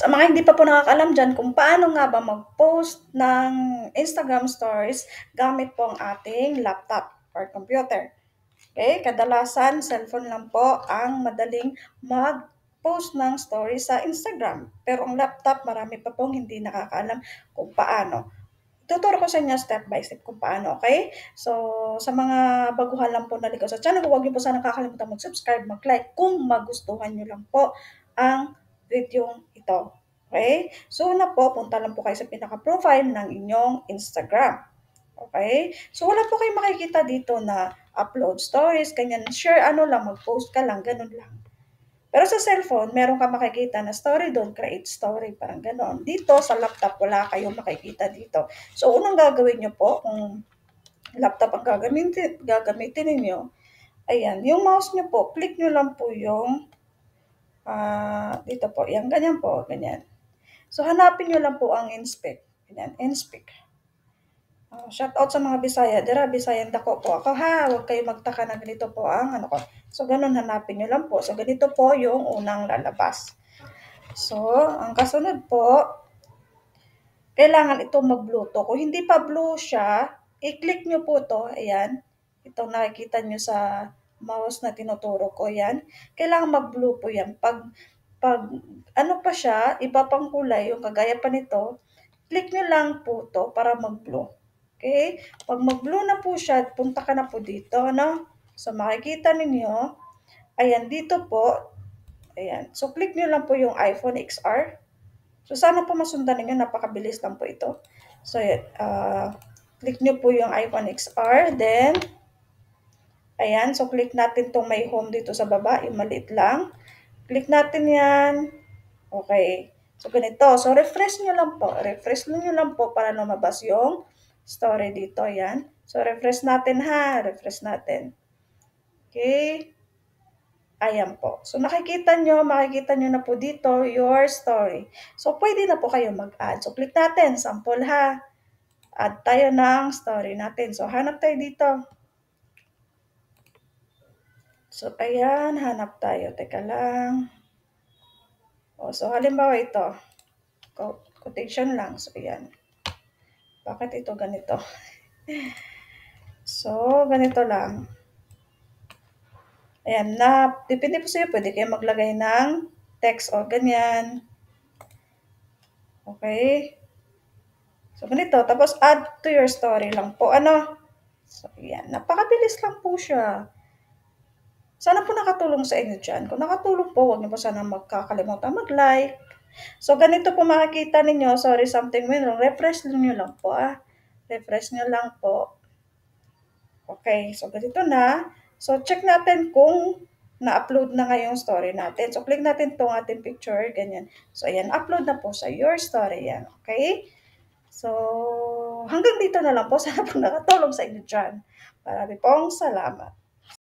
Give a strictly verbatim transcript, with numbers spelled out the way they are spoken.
Sa mga hindi pa po nakakaalam diyan kung paano nga ba mag-post ng Instagram stories gamit po ang ating laptop or computer. Okay, kadalasan cellphone lang po ang madaling mag-post ng story sa Instagram. Pero ang laptop, marami pa pong hindi nakakaalam kung paano. Tuturo ko sa inyo step by step kung paano, okay? So, sa mga baguhan lang po na ligaw sa channel ko, huwag niyo po sana kakalimutan mag-subscribe, mag-like kung magustuhan niyo lang po ang video ito. Okay? So, una po, punta lang po kayo sa pinaka-profile ng inyong Instagram. Okay? So, wala po kayong makikita dito na upload stories, ganyan, share ano lang, mag-post ka lang, ganun lang. Pero sa cellphone, meron ka makikita na story doon, create story, parang gano'n. Dito sa laptop, wala kayong makikita dito. So, unang gagawin nyo po, kung laptop ang gagamitin, gagamitin ninyo, ayan, yung mouse nyo po, click nyo lang po yung, uh, dito po, yan, ganyan po, ganyan. So, hanapin nyo lang po ang inspect. Ganyan, inspect. Uh, shout out sa mga Bisaya. Dira, Bisayan dako po ako ha. Huwag kayo magtaka na ganito po ang ano ko. So, ganun hanapin nyo lang po. So, ganito po yung unang lalabas. So, ang kasunod po, kailangan ito mag-blue to. Kung hindi pa blue siya, i-click nyo po to. Ayan. Itong nakikita nyo sa mouse na tinuturo ko. Ayan. Kailangan mag-blue po yan. Pag, pag ano pa siya, iba pang kulay, yung kagaya pa nito, click nyo lang po to para mag-blue. Okay? Pag mag-blue na po siya, punta ka na po dito, ano? So, makikita ninyo, ayan, dito po, ayan. So, click nyo lang po yung iPhone X R. So, sana po masundan ninyo, napakabilis lang po ito. So, uh, click nyo po yung iPhone X R, then, ayan, so click natin itong may home dito sa baba, yung maliit lang. Click natin yan. Okay. So, ganito. So, refresh nyo lang po. Refresh nyo lang po para lumabas yung story dito. Yan. So, refresh natin ha. Refresh natin. Okay. Ayan po. So, nakikita nyo, makikita nyo na po dito your story. So, pwede na po kayo mag-add. So, click natin. Sample ha. Add tayo ng story natin. So, hanap tayo dito. So, ayan. Hanap tayo. Teka lang. O, so, halimbawa ito. Quotation lang. So, ayan. Bakit ito ganito? So, ganito lang. Ayan, na, depende po sa'yo, pwede kayo maglagay ng text o ganyan. Okay? So, ganito. Tapos, add to your story lang po. Ano? So, ayan. Napakabilis lang po siya. Sana po nakatulong sa inyo dyan. Kung nakatulong po, huwag niyo po sana magkakalimutan mag-like. So, ganito po makikita ninyo. Sorry, something went wrong. Refresh nyo lang po, ah. Refresh nyo lang po. Okay, so ganito na. So, check natin kung na-upload na nga yung story natin. So, click natin itong ating picture, ganyan. So, ayan, upload na po sa your story yan. Okay? So, hanggang dito na lang po. Sana po nakatulong sa inyo dyan. Marami pong salamat.